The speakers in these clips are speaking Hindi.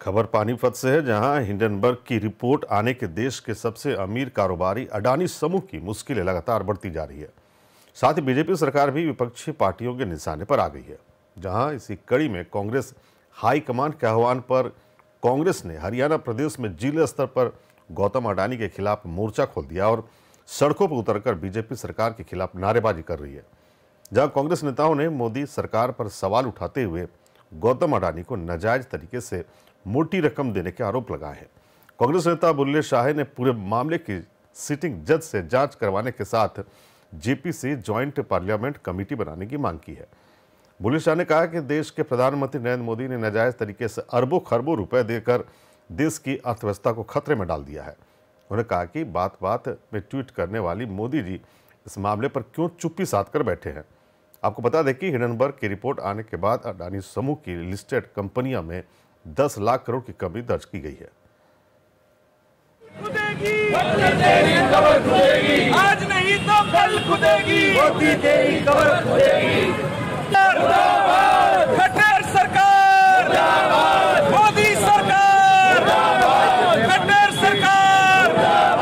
खबर पानीपत से है, जहां हिंडनबर्ग की रिपोर्ट आने के देश के सबसे अमीर कारोबारी अडानी समूह की मुश्किलें लगातार बढ़ती जा रही है। साथ ही बीजेपी सरकार भी विपक्षी पार्टियों के निशाने पर आ गई है। जहां इसी कड़ी में कांग्रेस हाईकमान के आह्वान पर कांग्रेस ने हरियाणा प्रदेश में जिला स्तर पर गौतम अडानी के खिलाफ मोर्चा खोल दिया और सड़कों पर उतरकर बीजेपी सरकार के खिलाफ नारेबाजी कर रही है। जहां कांग्रेस नेताओं ने मोदी सरकार पर सवाल उठाते हुए गौतम अडानी को नाजायज तरीके से मोटी रकम देने के आरोप लगाए हैं। कांग्रेस नेता बुल्ले शाह ने पूरे मामले की सिटिंग जज से जांच करवाने के साथ जेपीसी ज्वाइंट पार्लियामेंट कमेटी बनाने की मांग की है। बुल्ले शाह ने कहा कि देश के प्रधानमंत्री नरेंद्र मोदी ने नाजायज तरीके से अरबों खरबों रुपए देकर देश की अर्थव्यवस्था को खतरे में डाल दिया है। उन्होंने कहा कि बात बात में ट्वीट करने वाली मोदी जी इस मामले पर क्यों चुप्पी साध कर बैठे हैं। आपको बता दें कि हिंडनबर्ग की रिपोर्ट आने के बाद अडानी समूह की लिस्टेड कंपनियों में 10 लाख करोड़ की कमी दर्ज की गई है। आज नहीं तो कल खुदेगी, मोदी तेरी कबर खुदेगी। खट्टर सरकार, मोदी सरकार, खट्टर सरकार।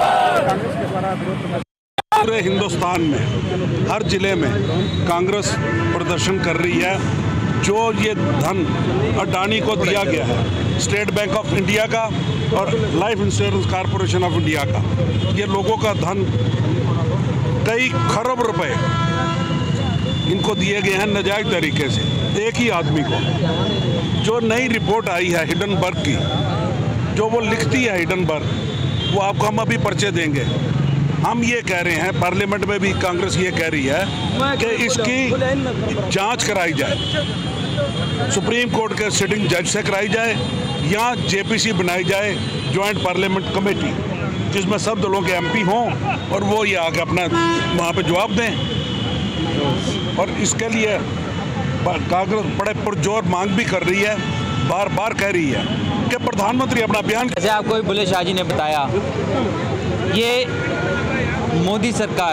पूरे हिंदुस्तान में हर जिले में कांग्रेस प्रदर्शन कर रही है। जो ये धन अडानी को दिया गया है, स्टेट बैंक ऑफ इंडिया का और life insurance corporation of India का, ये लोगों का धन कई खरब रुपए इनको दिए गए हैं नाजायज तरीके से एक ही आदमी को। जो नई रिपोर्ट आई है हिंडनबर्ग की, जो वो लिखती है हिंडनबर्ग, वो आपको हम अभी पर्चे देंगे। हम ये कह रहे हैं, पार्लियामेंट में भी कांग्रेस ये कह रही है कि इसकी जांच कराई जाए, सुप्रीम कोर्ट के सिटिंग जज से कराई जाए या जेपीसी बनाई जाए, ज्वाइंट पार्लियामेंट कमेटी, जिसमें सब दलों के एमपी हों और वो ये आके अपना वहाँ पे जवाब दें। और इसके लिए कांग्रेस बड़े पुरजोर मांग भी कर रही है, बार बार कह रही है कि प्रधानमंत्री अपना बयान। जैसे आपको बुल्ले शाह जी ने बताया, ये मोदी सरकार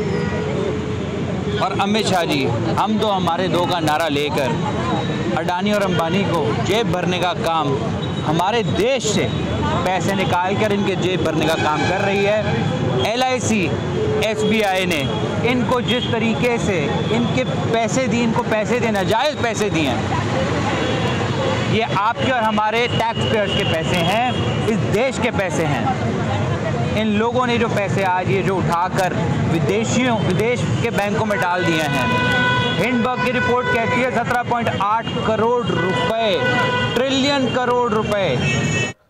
और अमित शाह जी, हम दो हमारे दो का नारा लेकर अडानी और अंबानी को जेब भरने का काम, हमारे देश से पैसे निकाल कर इनके जेब भरने का काम कर रही है। LIC SBI ने इनको जिस तरीके से इनको पैसे दिए, नाजायज़ पैसे दिए हैं, ये आपके और हमारे टैक्स पेयर्स के पैसे हैं, इस देश के पैसे हैं। इन लोगों ने जो पैसे आज ये जो उठाकर विदेश के बैंकों में डाल दिए हैं। हिंडनबर्ग की रिपोर्ट कहती है 17.8 करोड़ रुपए, ट्रिलियन करोड़ रुपए।